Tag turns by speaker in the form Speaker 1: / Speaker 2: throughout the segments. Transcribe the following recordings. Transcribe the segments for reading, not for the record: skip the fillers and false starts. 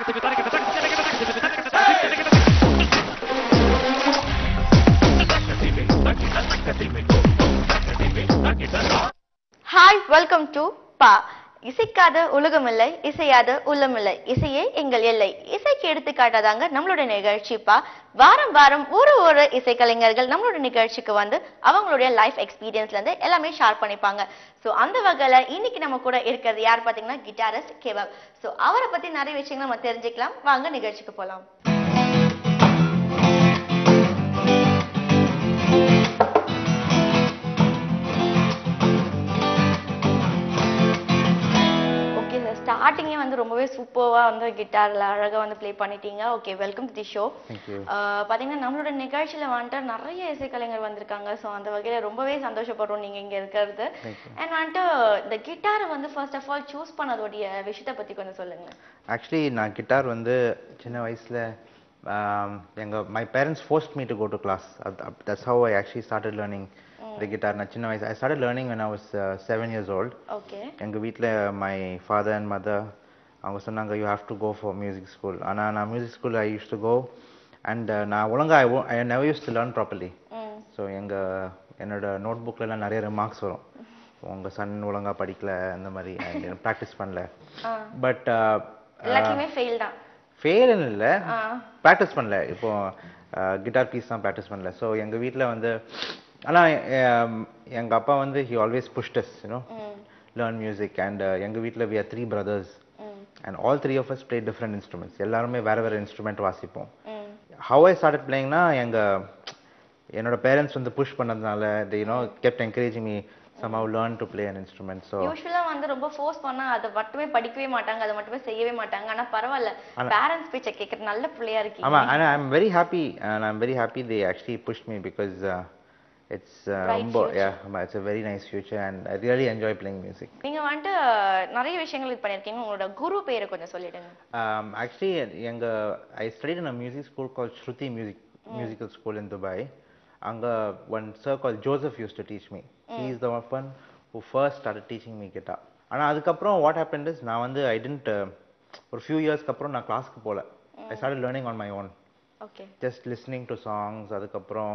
Speaker 1: Hi, welcome to பா. இசைக்காத உலகமில்லை, இசையாத உள்ளமில்லை, இசையே எங்கள் எல்லை. இசைக்கு எடுத்துக்காட்டாதாங்க நம்மளோட நிகழ்ச்சி பா. வாரம் வாரம் ஒரு இசைக்கலைஞர்கள் நம்மளோட நிகழ்ச்சிக்கு வந்து அவங்களுடைய லைஃப் எக்ஸ்பீரியன்ஸ்ல இருந்து எல்லாமே ஷேர் பண்ணிப்பாங்க. ஸோ அந்த வகையில இன்னைக்கு நம்ம கூட இருக்கிறது யார் பாத்தீங்கன்னா கிட்டாரிஸ்ட் கேவப். ஸோ அவரை பத்தி நிறைய விஷயங்கள் நம்ம தெரிஞ்சுக்கலாம். வாங்க நிகழ்ச்சிக்கு போலாம். ஸ்டார்டிங்கே வந்து ரொம்பவே சூப்பர்வா வந்து கிட்டார்ல அழகா வந்து ப்ளே பண்ணிட்டீங்க. Okay, welcome to the show. பாத்தீங்கன்னா நம்மளோட நிகழ்ச்சியில வந்துட்டு நிறைய இசைக்கலைஞர் வந்திருக்காங்க. ஸோ அந்த வகையில ரொம்பவே சந்தோஷப்படுறோம் நீங்க இங்க இருக்கிறது. அண்ட் வந்துட்டு இந்த கிட்டாரை வந்து ஃபர்ஸ்ட் ஆஃப் ஆல் சூஸ் பண்ணதோடைய விஷயத்தை பத்தி கொஞ்சம் சொல்லுங்க.
Speaker 2: ஆக்சுவலி நான் கிட்டார் வந்து சின்ன வயசுல my parents forced me to go to class. That's how I actually started learning the guitar. நான் சின்ன வயசு I started learning when I was 7 years old.
Speaker 1: Okay.
Speaker 2: எங்க வீட்ல my father and mother அவங்க சொன்னாங்க you have to go for music school. ஆனா நான் music school I used to go and நான் ஒழுங்கா I never used to learn properly. So என்னோட நோட்புக்ல எல்லாம் நிறைய ரிமார்க்ஸ் வரும். உங்க சன் ஒழுங்கா படிக்கல அந்த மாதிரி ப்ராக்டிஸ் பண்ணல. பட்
Speaker 1: எல்லாத்தையுமே ஃபெயில் தான்.
Speaker 2: ஃபெயில்னு இல்லை, ப்ராக்டிஸ் பண்ணல. இப்போ கிட்டார் பீஸ் தான் ப்ராக்டிஸ் பண்ணல. ஸோ எங்கள் வீட்டில் வந்து ஆனால் எங்கள் அப்பா வந்து he always pushed us, learn music. And எங்கள் வீட்டில் we are 3 brothers and all 3 of us play different instruments. எல்லாருமே வேறு இன்ஸ்ட்ருமெண்ட் வாசிப்போம். how I started playingனா என்னோட பேரண்ட்ஸ் வந்து புஷ் பண்ணதுனால they kept encouraging me somehow learn to play an instrument. So
Speaker 1: யூசுவலா வந்து ரொம்ப ஃபோர்ஸ் பண்ணா அதை மட்டுமே படிக்கவே மாட்டாங்க, அதை மட்டுமே செய்யவே மாட்டாங்க. ஆனா பரவாயில்ல, பேரண்ட்ஸ் பேச்சை கேட்கற நல்ல பிள்ளையா இருக்கீங்க.
Speaker 2: ஆமா, and I'm very happy they actually pushed me because it's it's a very nice future and I really enjoy playing music.
Speaker 1: நீங்க வந்து நிறைய விஷயங்கள் இது பண்ணிருக்கீங்க. உங்களோட குரு பேரை கொஞ்சம் சொல்லிடுங்க.
Speaker 2: Actually I studied in a music school called Shruti Musical School in Dubai. One sir called Joseph used to teach me. He is the one who first started teaching me guitar. ஆனா அதுக்கப்புறம் what happened is நான் வந்து I didn't ஒரு few yearsக்கு அப்புறம் நான் கிளாஸ்க்கு போல. I started learning on my own.
Speaker 1: Okay.
Speaker 2: Just listening to songs. அதுக்கப்புறம்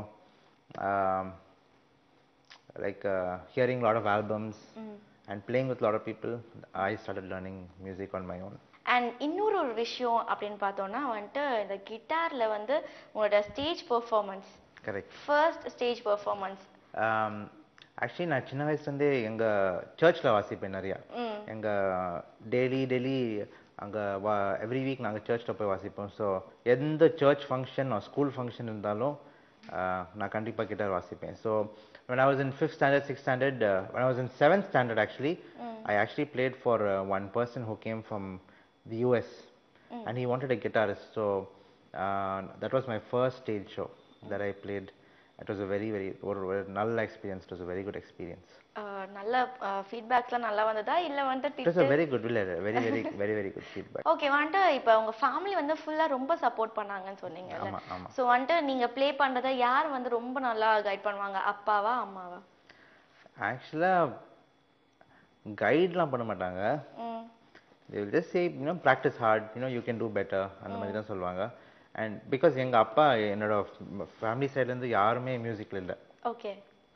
Speaker 2: like hearing a lot of albums and playing with a lot of people. I started learning music on my own.
Speaker 1: And இன்னொரு விஷயம் அப்படின்னு பார்த்தோம்னா வந்துட்டு இந்த கிட்டார்ல வந்து உங்களோட stage performance. Correct. First stage performance.
Speaker 2: Actually நான் சின்ன வயசுலேருந்தே எங்கள் சர்ச்சில் வாசிப்பேன் நிறையா. எங்கள் டெய்லி அங்கே எவ்ரி வீக் நாங்கள் சர்ச்சில் போய் வாசிப்போம். ஸோ எந்த சர்ச் ஃபங்க்ஷன் ஸ்கூல் ஃபங்க்ஷன் இருந்தாலும் நான் கண்டிப்பாக கிட்டார் வாசிப்பேன். So when I was in 5th standard, 6th standard, when I was in 7th standard actually, I actually played for one person who came from the US and he wanted a guitarist. So that was my first stage show that I played. It was a very ஒரு நல்ல experience. It was a very good experience.
Speaker 1: நல்ல ஃபீட்பேக்ஸ்லாம் நல்லா வந்ததா இல்ல வந்து
Speaker 2: It was a very good good feedback.
Speaker 1: Okay, வந்து இப்போ உங்க ஃபேமிலி வந்து ஃபுல்லா ரொம்ப சப்போர்ட் பண்ணாங்கன்னு சொன்னீங்கல்ல. சோ வந்து நீங்க ப்ளே பண்றத யார் வந்து ரொம்ப நல்லா கைட் பண்ணுவாங்க, அப்பாவா அம்மாவா?
Speaker 2: ஆக்சுவலா கைட்லாம் பண்ண மாட்டாங்க. They will just say practice hard, you can do better அந்த மாதிரி தான் சொல்லுவாங்க. And because எங்க அப்பா என்னோட ஃபேமிலி சைடுல இருந்து யாருமே மியூசிக்ல இல்ல.
Speaker 1: ஓகே.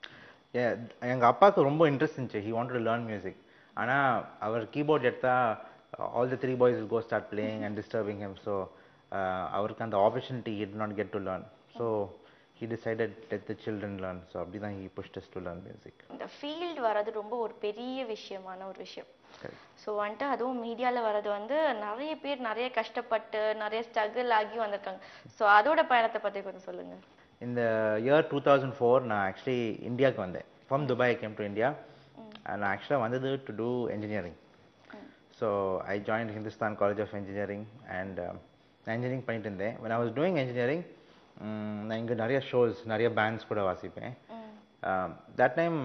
Speaker 2: எங்க அப்பாக்கு ரொம்ப இன்ட்ரெஸ்ட் இருந்துச்சு. he wanted to learn music. ஆனா அவர் கீபோர்ட் எடுத்தா all the 3 boys will go start playing and disturbing him. So அவருக்கு அந்த opportunity he did not get to learn. So he decided let the children learn. So அப்படிதான் he pushed us to learn music.
Speaker 1: இந்த field வரது ரொம்ப ஒரு பெரிய விஷயமான ஒரு விஷயம். ஸோ வந்துட்டு அதுவும் மீடியாவில் வர்றது வந்து நிறைய பேர் நிறைய கஷ்டப்பட்டு நிறைய ஸ்ட்ரகிள் ஆகி வந்திருக்காங்க. ஸோ அதோட பயணத்தை பற்றி கொஞ்சம் சொல்லுங்க.
Speaker 2: In the year 2004 நான் ஆக்சுவலி இந்தியாவுக்கு வந்தேன். From Dubai I came to India and I actually வந்தது to do engineering. So I joined Hindustan College of Engineering and நான் engineering பண்ணிட்டு இருந்தேன். When I was doing engineering நான் இங்கே நிறைய ஷோஸ் நிறைய பேண்ட்ஸ் கூட வாசிப்பேன். That time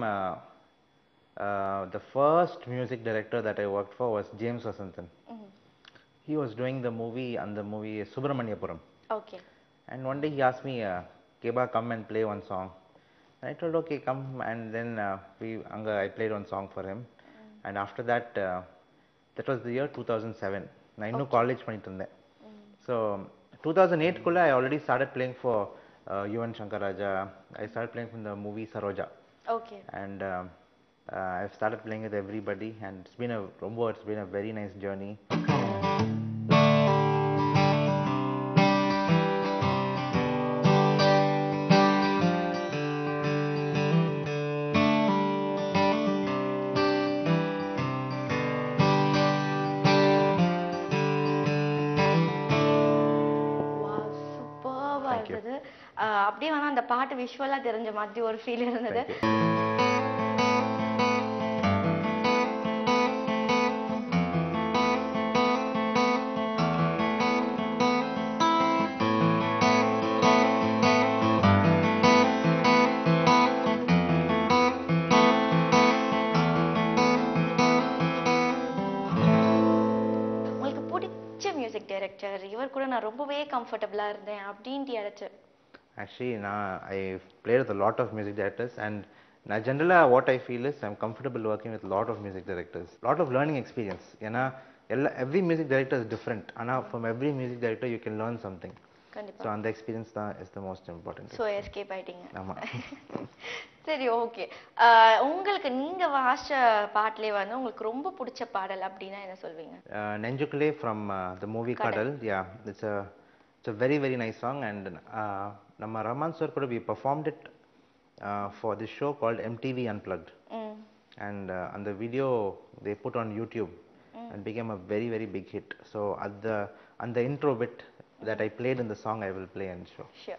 Speaker 2: the first music director that I worked for was James Vasanthan. He was doing the movie Subramaniapuram.
Speaker 1: Okay.
Speaker 2: And one day he asked me, Keba, come and play one song. And I told, okay, come. And then I played one song for him. And after that, that was the year 2007. நான் இன்னும் college பண்ணிட்டு இருந்தேன். So 2008 kulla I already started playing for Yuvan Shankar Raja. I started playing from the movie Saroja.
Speaker 1: Okay.
Speaker 2: And I've started playing with everybody, and it's been a very nice journey.
Speaker 1: Wow, சூப்பர்வா
Speaker 2: Thank you.
Speaker 1: இருந்தது. அப்படியே வந்து அந்த பாட்டு விஷுவலா தெரிஞ்ச மாதிரி ஒரு feel இருந்தது.
Speaker 2: Thank you.
Speaker 1: உங்களுக்கு பிடிச்ச மியூசிக் டைரக்டர் இவர் கூட நான் ரொம்பவே கம்ஃபர்டபுளா இருந்தேன் அப்படின்ட்டு யாராச்சும்?
Speaker 2: Actually, now I've played with a lot of music directors, and now generally what I feel is I'm comfortable working with a lot of music directors. Lot of learning experience. Every music director is different. From every music director you can learn something.
Speaker 1: கண்டிப்பா.
Speaker 2: So அந்த experience தான் is the most important thing.
Speaker 1: So escape ஆயிட்டீங்க.
Speaker 2: ஆமா.
Speaker 1: சரி, okay. உங்களுக்கு நீங்க வாசிச்ச பாட்டிலே வந்து உங்களுக்கு ரொம்ப பிடிச்ச பாடல் அப்படின்னா என்ன சொல்வீங்க?
Speaker 2: Nenjukule from the movie
Speaker 1: Kadal.
Speaker 2: Kadal. Yeah, it's a very very nice song, and Namma Rahman sir could we performed it for this show called MTV Unplugged. And on the video they put on YouTube and became a very very big hit. So on the intro bit that I played in the song I will play in the show.
Speaker 1: Sure.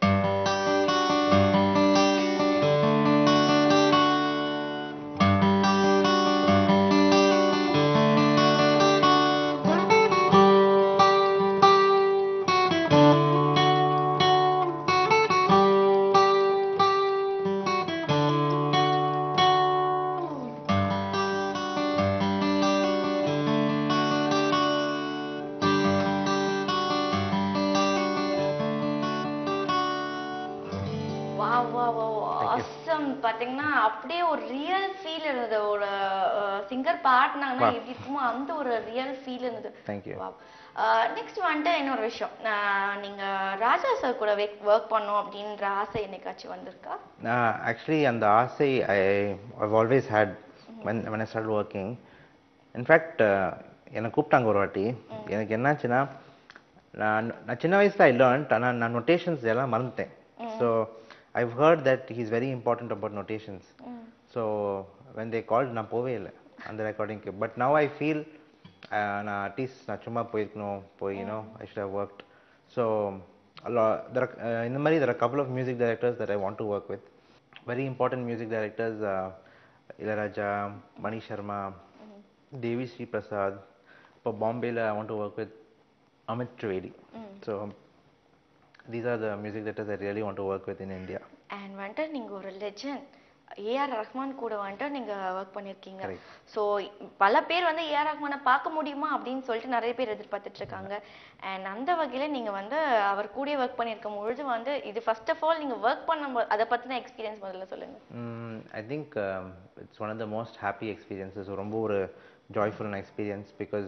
Speaker 1: Wow wow wow, awesome. பாத்தீங்கன்னா அப்படியே ஒரு real feel இருந்தது. ஒரு singer பாடினாங்கன்னா எப்படி இருக்குமோ அந்த ஒரு real feel இருந்தது.
Speaker 2: Thank you.
Speaker 1: வாவ். நெக்ஸ்ட் வந்துட்டு இன்னொரு விஷயம், நீங்க ராஜா சார் கூட ஒர்க் பண்ணோம் அப்படின்ற ஆசை என்னைக்காச்சும் வந்திருக்கா?
Speaker 2: Actually அந்த ஆசை I've always had when I started working. In fact என்னை கூப்பிட்டாங்க ஒரு வாட்டி. எனக்கு என்னாச்சுன்னா நான் சின்ன வயசுல I learned, ஆனா நான் நோட்டேஷன்ஸ் எல்லாம் மறந்துட்டேன். So I've heard that he's very important about notations. So when they called நான் போவே இல்லை அந்த ரெக்கார்டிங்க்கு. But now I feel நான் அட்லீஸ்ட் நான் சும்மா போயிருக்கணும், போய் I should have worked. So in the Mari there are a couple of music directors that I want to work with. Very important music directors, Ilayaraja, Mani Sharma, Devi Sri Prasad. For Bombay I want to work with Amit Trivedi. So these are the music directors I really want to work with in India.
Speaker 1: And வந்துட்டு நீங்க ஒரு legend AR Rahman கூட வந்துட்டு நீங்க work பண்ணிருக்கீங்க. So பல பேர் வந்து ஏஆர் ரஹ்மானை பார்க்க முடியுமா அப்படின்னு சொல்லிட்டு நிறைய பேர் எதிர்பார்த்துட்டு இருக்காங்க. அண்ட் அந்த வகையில நீங்க வந்து அவர் கூட ஒர்க் பண்ணியிருக்கும் பொழுது வந்து இது ஃபர்ஸ்ட் ஆஃப் ஆல் நீங்க ஒர்க் பண்ணும்போது அதை பத்தின எக்ஸ்பீரியன்ஸ் முதல்ல சொல்லுங்க.
Speaker 2: I think it's one of the most happy experiences. ரொம்ப ஒரு joyful experience because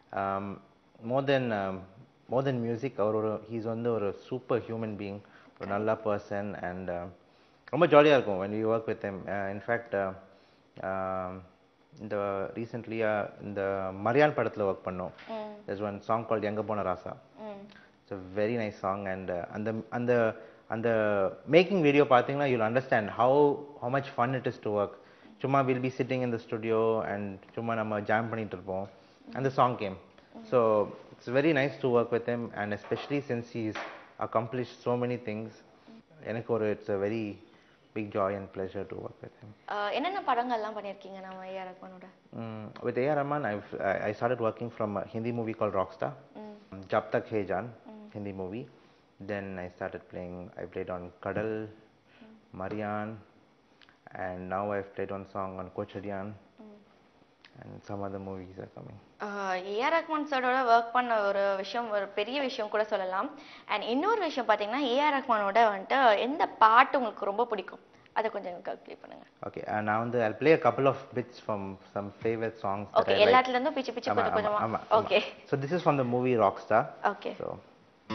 Speaker 2: more than music he's வந்து ஒரு super human being, ஒரு நல்ல person, and ரொம்ப ஜாலியா இருக்கும் when we work with him. In fact இந்த recently இந்த மரியான் படத்துல ஒர்க் பண்ணோம். There's one song called எங்க போன ராசா. It's a very nice song, and அந்த making video பார்த்தீங்கன்னா you'll understand how much fun it is to work. சும்மா we'll be sitting in the studio and சும்மா நம்ம ஜாம் பண்ணிட்டு இருப்போம், and the song came. So it's very nice to work with him, and especially since he's accomplished so many things. It's a very big joy and pleasure to work with him.
Speaker 1: என்னென்ன படங்கள்லாம் பண்ணிருக்கீங்க நாம ஏஆர் ரஹ்மானோட?
Speaker 2: With A.R. Rahman I started working from a Hindi movie called Rockstar. Jab Tak Hai Jaan, Hindi movie. Then I played on Kadal, Marian, and now I've played one song on Kochadian, and some other movies are coming.
Speaker 1: A R சாரோட work பண்ண ஒரு விஷயம் ஒரு பெரிய விஷயம் கூட சொல்லலாம். And இன்னொரு விஷயம் பார்த்தீங்கன்னா ஏஆர் ரஹ்மானோட வந்துட்டு எந்த பாட்டு உங்களுக்கு ரொம்ப பிடிக்கும் அதை கொஞ்சம் எனக்கு ப்ளே பண்ணுங்க.
Speaker 2: ஓகே, நான் வந்து I'll play a couple of bits from some favorite songs that
Speaker 1: okay,
Speaker 2: I like.
Speaker 1: எல்லாத்துல இருந்தும் பிச்சு பிச்சு கொஞ்சம் கொஞ்சமா. Okay,
Speaker 2: so this is from the movie Rockstar.
Speaker 1: okay.
Speaker 2: So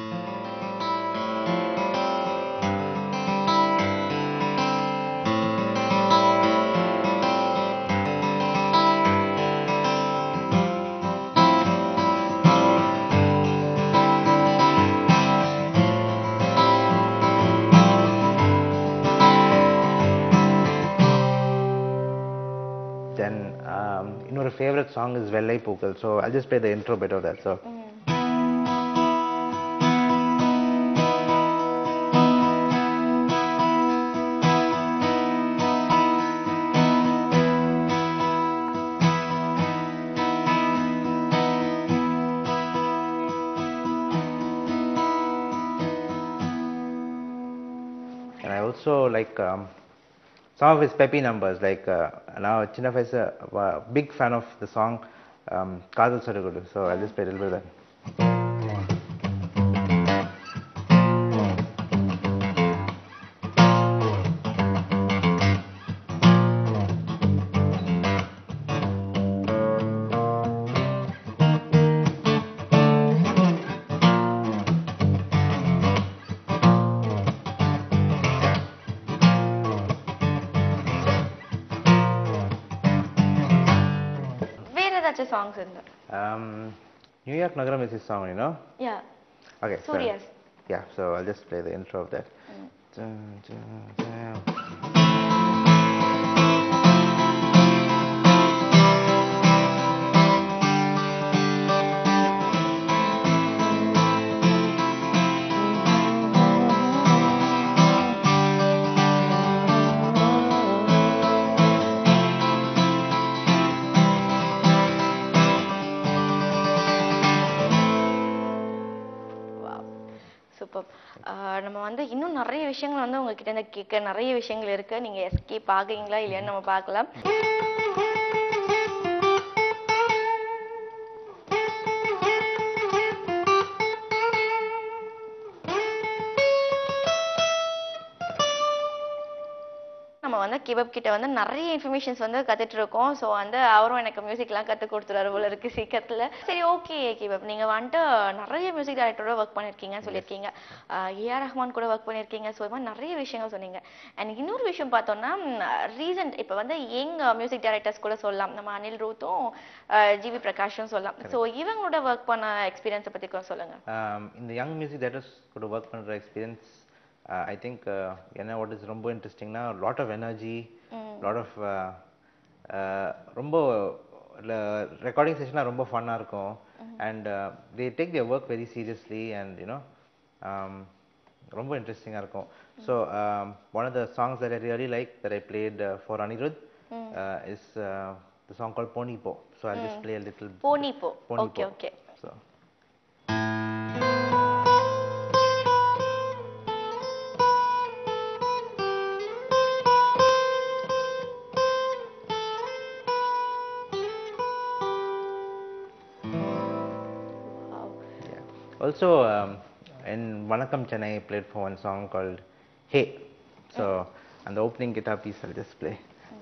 Speaker 2: favorite song is Vellai Pookal, so I'll just play the intro bit of that. So. And I also like some of his peppy numbers, like now Chinna Face a big fan of the song Kadal Sarugudu, so I'll just play a little bit of that.
Speaker 1: வேற ஏதாச்சும் songs இருந்தா
Speaker 2: New York Nagaram is his song, you know?
Speaker 1: Yeah.
Speaker 2: Okay.
Speaker 1: Surya's.
Speaker 2: Yeah, so I'll just play the intro of that.
Speaker 1: Super. நம்ம வந்து இன்னும் நிறைய விஷயங்கள் வந்து உங்ககிட்ட இருந்து கேட்க நிறைய விஷயங்கள் இருக்கு. நீங்க எஸ்கேப் ஆகுறீங்களா இல்லையான்னு நம்ம பார்க்கலாம். நம்ம வந்து கிபப் கிட்ட வந்து நிறைய இன்ஃபர்மேஷன்ஸ் வந்து கத்துட்டு இருக்கோம். ஸோ வந்து அவரும் எனக்கு மியூசிக்லாம் கத்து கொடுத்துருவாரு போல இருக்கு சீக்கிரத்துல. சரி, ஓகே கிபப், நீங்க வந்துட்டு நிறைய மியூசிக் டைரக்டரோட ஒர்க் பண்ணிருக்கீங்கன்னு சொல்லியிருக்கீங்க. ஏஆர் ரஹ்மான் கூட ஒர்க் பண்ணிருக்கீங்க. ஸோ இது மாதிரி நிறைய விஷயங்கள் சொன்னீங்க. அண்ட் இன்னொரு விஷயம் பார்த்தோம்னா, ரீசன்ட் இப்போ வந்து யங் மியூசிக் டைரக்டர்ஸ் கூட சொல்லலாம். நம்ம அனில் ரூத்தும் ஜிவி பிரகாஷும் சொல்லலாம். ஸோ இவங்களோட ஒர்க் பண்ண எக்ஸ்பீரியன்ஸை பத்தி கூட சொல்லுங்க.
Speaker 2: இந்த யங் மியூசிக் டைரக்டர்ஸ் கூட ஒர்க் பண்ற experience I think what is ரொம்ப interesting na, lot of energy, lot of ரொம்ப recording session ரொம்ப ஃபன்னா இருக்கும். And they take their work very seriously, and you know ரொம்ப இன்ட்ரெஸ்டிங்கா இருக்கும். So one of the songs that I really like that I played for Anirudh is the song called Ponipo. So I'll just play a little
Speaker 1: Ponipo. Okay.
Speaker 2: So also, in Vanakkam Chennai, I played for one song called Hey. So, and the opening guitar piece I'll just play.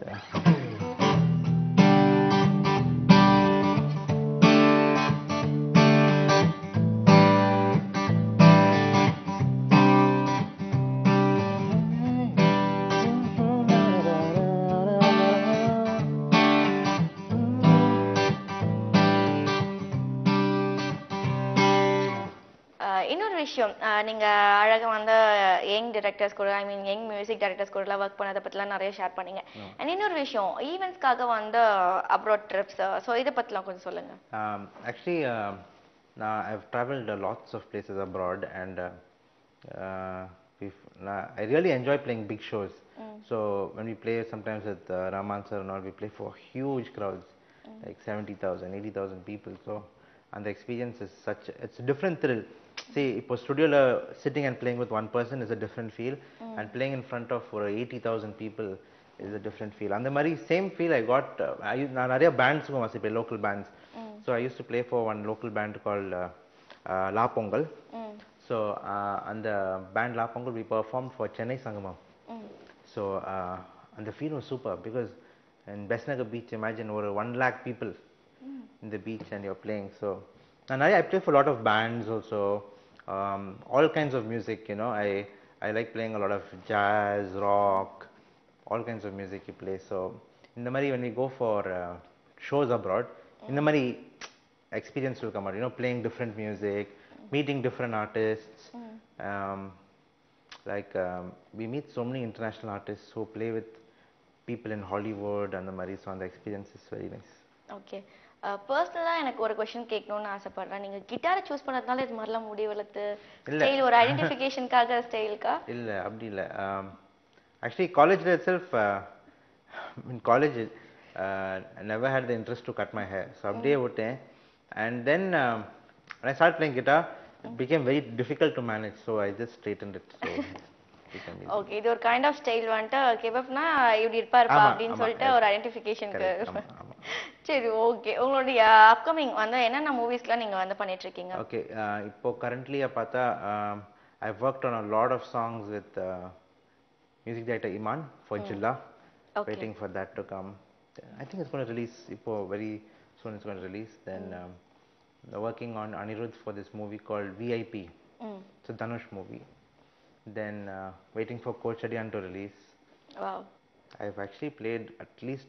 Speaker 1: இன்னொரு விஷயம், நீங்க அழகா வந்து young directors கூட, I mean young music directors கூட எல்லாம் work பண்ணதை பத்திலாம் நிறைய ஷேர் பண்ணீங்க. அண்ட் இன்னொரு விஷயம், ஈவெண்ட்ஸ்க்காக வந்து அப்ராட் ட்ரிப்ஸ், ஸோ இதை பத்திலாம் கொஞ்சம் சொல்லுங்க.
Speaker 2: Actually, I've traveled lots of places abroad, and I really enjoy playing big shows. So when we play sometimes with Rahman sir and all, we play for huge crowds, like 70,000, 80,000 people. So, and the experience is it's a different thrill. See, இப்போ ஸ்டுடியோல sitting and playing with one person is a different feel, and playing in front of 80,000 people is a different feel. அந்த மாதிரி same feel I got. நான் நிறைய பேண்ட்ஸ்க்கும் வாசிப்பேன், local bands. So I used to play for one local band called La Pongal. So அந்த band La Pongal, we performed for Chennai Sangamam. So and the feel was super, because in Besnagar beach, imagine over 1 lakh people in the beach and you're playing. So, and I play for a lot of bands also, all kinds of music, you know. I like playing a lot of jazz, rock, all kinds of music you play. So in the mari, when we go for shows abroad, in the mari experience will come out, you know, playing different music, meeting different artists. We meet so many international artists who play with people in Hollywood and the mari, so the experience is very nice.
Speaker 1: Okay. பர்சனலா எனக்கு ஒரு question கேட்கணும்னு ஆசைப்படுறேன். நீங்க கிட்டாரை choose பண்ணதுனால இது மாதிரிலாம் முடி வளர்த்து
Speaker 2: இல்ல.
Speaker 1: ஸ்டைல் ஒரு ஐடென்டிஃபிகேஷனுக்காக ஸ்டைலுக்கா?
Speaker 2: இல்ல அப்படி இல்ல. Actually காலேஜ்ல itself in college I never had the interest to cut my hair. So அப்படியே விட்டேன். And then when I started playing guitar, it became very difficult to manage. So I just straightened it. So it became easy.
Speaker 1: Okay. இது ஒரு kind of style வந்துட்டு கெபப்னா இப்படி இருப்பாருப்பா
Speaker 2: ஆமா,
Speaker 1: அப்படின்னு
Speaker 2: ஆமா,
Speaker 1: சொல்லிட்டு
Speaker 2: yes.
Speaker 1: ஒரு ஐடென்டிஃபிகேஷனுக்கு.
Speaker 2: Correct. ஆமா, ஆமா.
Speaker 1: சரி, ஓகே. உங்களுடைய அப்கமிங் வந்து என்னென்ன மூவிஸ்லாம் நீங்க வந்து பண்ணிட்டு இருக்கீங்க?
Speaker 2: Okay, இப்போ currently பார்த்தா I've worked on a lot of songs with music director Iman for Jilla.
Speaker 1: Okay.
Speaker 2: Waiting for that to come. I think it's going to release இப்போ very soon. It's going to release. Then they're working on Anirudh for this movie called VIP. It's a Dhanush movie. Then waiting for Kochadian to release.
Speaker 1: Wow.
Speaker 2: I've actually played at least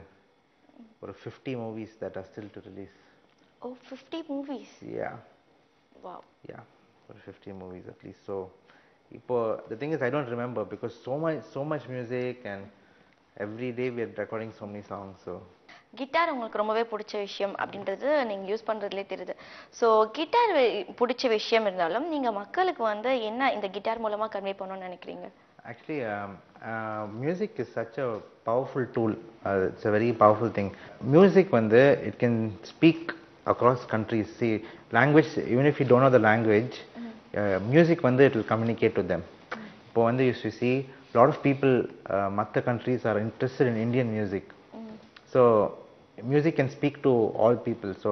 Speaker 2: ஒரு 50 movies that are still to release.
Speaker 1: Oh, 50 movies.
Speaker 2: Yeah.
Speaker 1: Wow.
Speaker 2: Yeah, for 50 movies at least. So இப்போ the thing is I don't remember because so much music and every day we are recording so many songs. So
Speaker 1: guitar உங்களுக்கு ரொம்பவே பிடிச்ச விஷயம் அப்படின்றது நீங்க use பண்றதுலே தெரியுது. So guitar பிடிச்ச விஷயம் இருந்தாலும் நீங்க மக்களுக்கு வந்து என்ன இந்த கிட்டார் மூலமா கன்வே பண்ணணும்னு நினைக்கிறீங்க?
Speaker 2: actually music is such a powerful tool. It's a very powerful thing. Music வந்து it can speak across countries. See, language, even if you don't know the language, music வந்து it will communicate to them. இப்போ வந்து you see a lot of people மற்ற countries are interested in Indian music. So music can speak to all people. So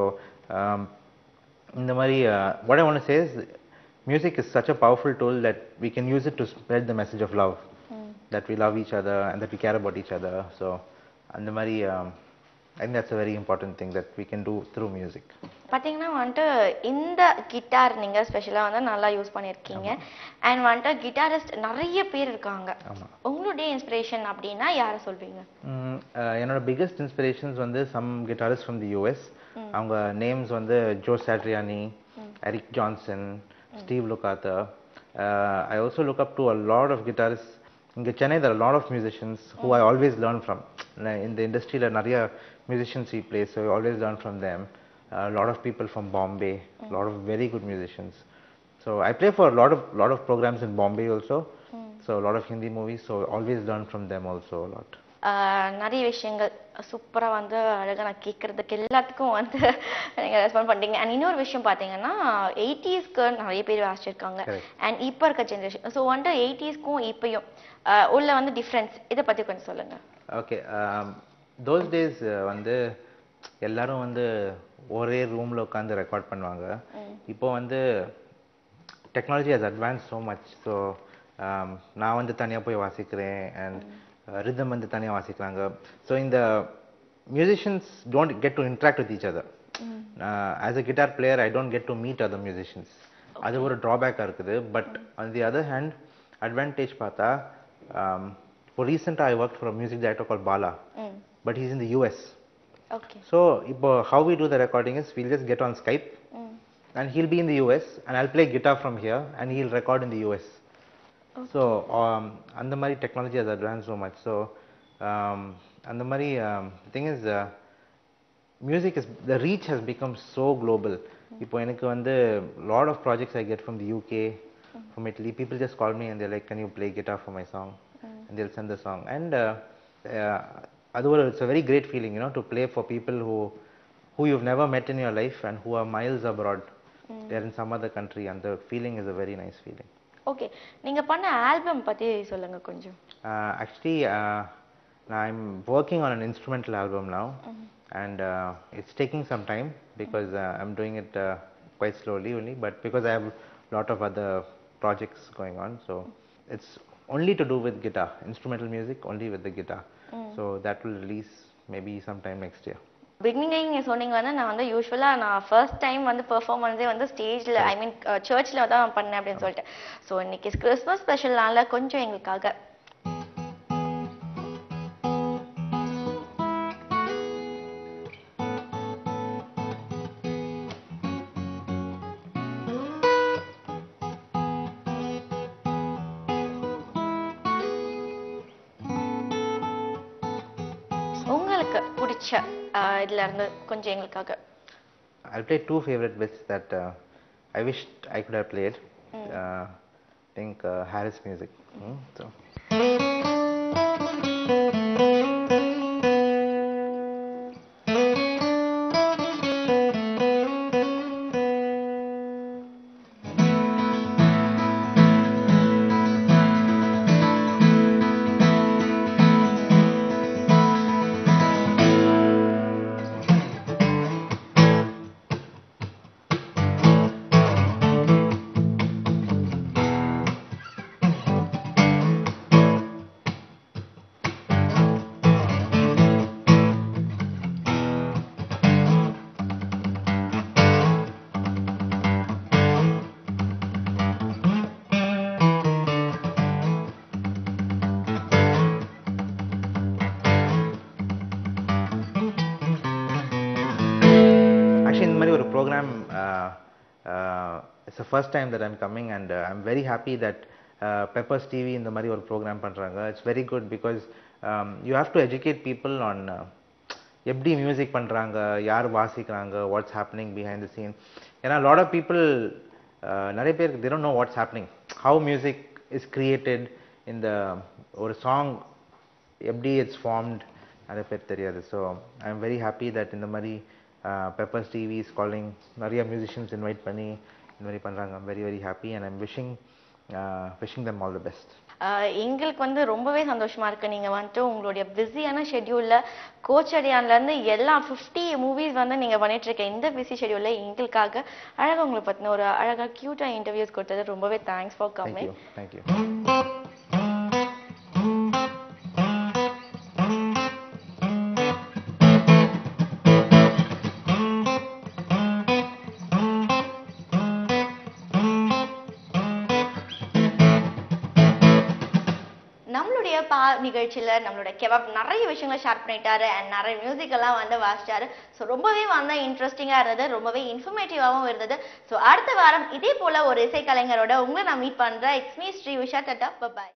Speaker 2: இந்த மாதிரி what I want to say is music is such a powerful tool that we can use it to spread the message of love, that we love each other and that we care about each other. So அந்த மாதிரி I think that's a very important thing that we can do through music.
Speaker 1: பாத்தீங்கன்னா வந்துட்டு இந்த guitar நீங்க ஸ்பெஷலா வந்து நல்லா use பண்ணிருக்கீங்க. அண்ட் வந்துட்டு கிட்டாரிஸ்ட் நிறைய பேர் இருக்காங்க. உங்களுடைய இன்ஸ்பிரேஷன் அப்படின்னா யாரை சொல்வீங்க?
Speaker 2: என்னோட பிகெஸ்ட் இன்ஸ்பிரேஷன்ஸ் வந்து some guitarists from the US. அவங்க நேம்ஸ் வந்து Joe Satriani, Eric Johnson, Steve Lukather. I also look up to a lot of guitarists. In Chennai there are a lot of musicians who I always learn from. In the industry there are நிறைய musicians we play, so I always learn from them. A lot of people from Bombay, a lot of very good musicians. So I play for a lot of programs in Bombay also. So a lot of Hindi movies, so I always learn from them also a lot.
Speaker 1: நிறைய விஷயங்கள் சூப்பரா வந்து அழகா நான் கேட்கறதுக்கு எல்லாத்துக்கும் வந்து நீங்க ரெஸ்பாண்ட் பண்ணிட்டீங்க. அண்ட் இன்னொரு விஷயம் பாத்தீங்கன்னா 80ஸ்க்கு நிறைய பேர் வாசிச்சிருக்காங்க அண்ட் இப்போ இருக்க ஜெனரேஷன். ஸோ வந்து 80ஸ்க்கும் இப்பயும் உள்ள வந்து டிஃப்ரென்ஸ் இதை பத்தி கொஞ்சம் சொல்லுங்க.
Speaker 2: ஓகே, those days வந்து எல்லாரும் வந்து ஒரே ரூம்ல உட்காந்து ரெக்கார்ட் பண்ணுவாங்க. இப்போ வந்து technology has advance so much. So நான் வந்து தனியாக போய் வாசிக்கிறேன் அண்ட் ரிதம் வந்து தனியாக வாசிக்கிறாங்க. ஸோ இந்த musicians don't get to interact with each other. As a guitar player I don't get to meet other musicians. அது ஒரு ட்ராபேக்காக இருக்குது. But on the other hand advantage பார்த்தா இப்போ ரீசெண்டாக I work for a music director call Bala, but he's in the US.
Speaker 1: Okay.
Speaker 2: So how we do the recording is we'll just get on Skype and he'll be in the US and I'll play guitar from here and he'll record in the US. Okay. So and the technology has advanced so much. So and the the thing is music is, the reach has become so global. இப்போ எனக்கு வந்து lot of projects I get from the UK, from Italy. People just call me and they're like, can you play guitar for my song? And they'll send the song. And it's a very great feeling, you know, to play for people who you've never met in your life and who are miles abroad. They're in some other country and the feeling is a very nice feeling.
Speaker 1: Okay, நீங்க பண்ண album பத்தி சொல்லுங்க கொஞ்சம்.
Speaker 2: Actually I'm working on an instrumental album now. And it's taking some time because I'm doing it quite slowly only, but because I have a lot of other projects going on, so it's only to do with guitar, instrumental music only with the guitar. So that will release maybe sometime next year.
Speaker 1: பிகினிங்ல நீங்க சொன்னீங்க வந்து நான் வந்து யூஸ்வலா நான் first time வந்து பெர்ஃபார்மன்ஸே வந்து ஸ்டேஜ்ல ஐ மீன் சர்ச்ல தான் பண்ணேன் அப்படின்னு சொல்லிட்டு. ஸோ இன்னைக்கு கிறிஸ்மஸ் ஸ்பெஷல்னால கொஞ்சம் எங்களுக்காக உங்களுக்கு பிடிச்ச இதுல இருந்து கொஞ்சம் எங்களுக்காக.
Speaker 2: I'll play two favorite bits that I wished I could have played. I think Harris music. So. Program, it's the first time that I'm coming, and I'm very happy that Peppers TV in the mari or program பண்றாங்க. It's very good because you have to educate people on எப்படி music பண்றாங்க, யார் வாசிக்கிறாங்க, what's happening behind the scene. ஏன்னா a lot of people நிறைய பேர் they don't know what's happening, how music is created in the ஒரு song எப்படி it's formed, நிறைய பேர் தெரியாது. So I'm very happy that இந்த மாதிரி Peppers TV is calling நிறைய musicians invite பண்ணி இந்த மாதிரி பண்றாங்க. I'm very very happy and I'm wishing them all the best.
Speaker 1: எங்களுக்கு வந்து ரொம்பவே சந்தோஷமா இருக்கு. நீங்க வந்துட்டு உங்களுடைய பிஸியான ஷெட்யூல்ல கோச்சடியான்ல இருந்து எல்லா 50 மூவிஸ் வந்து நீங்க பண்ணிட்டு இருக்க இந்த பிஸி ஷெட்யூல்ல எங்களுக்காக அழகா உங்களை பத்தின ஒரு அழகா கியூட்டா இன்டர்வியூஸ் கொடுத்தது ரொம்பவே thanks for coming.
Speaker 2: Thank you.
Speaker 1: நம்மளுடைய பா நிகழ்ச்சியில நம்மளோட கெபாப் நிறைய விஷயங்களை ஷேர் பண்ணிட்டாரு அண்ட் நிறைய மியூசிக் எல்லாம் வந்து வாசிச்சாரு. ஸோ ரொம்பவே வந்து இன்ட்ரெஸ்டிங்கா இருந்தது, ரொம்பவே இன்ஃபர்மேட்டிவாகவும் இருந்தது. ஸோ அடுத்த வாரம் இதே போல ஒரு இசை கலைஞரோட உங்களை நான் மீட் பண்றேன். It's me Sri Usha. Tata, by.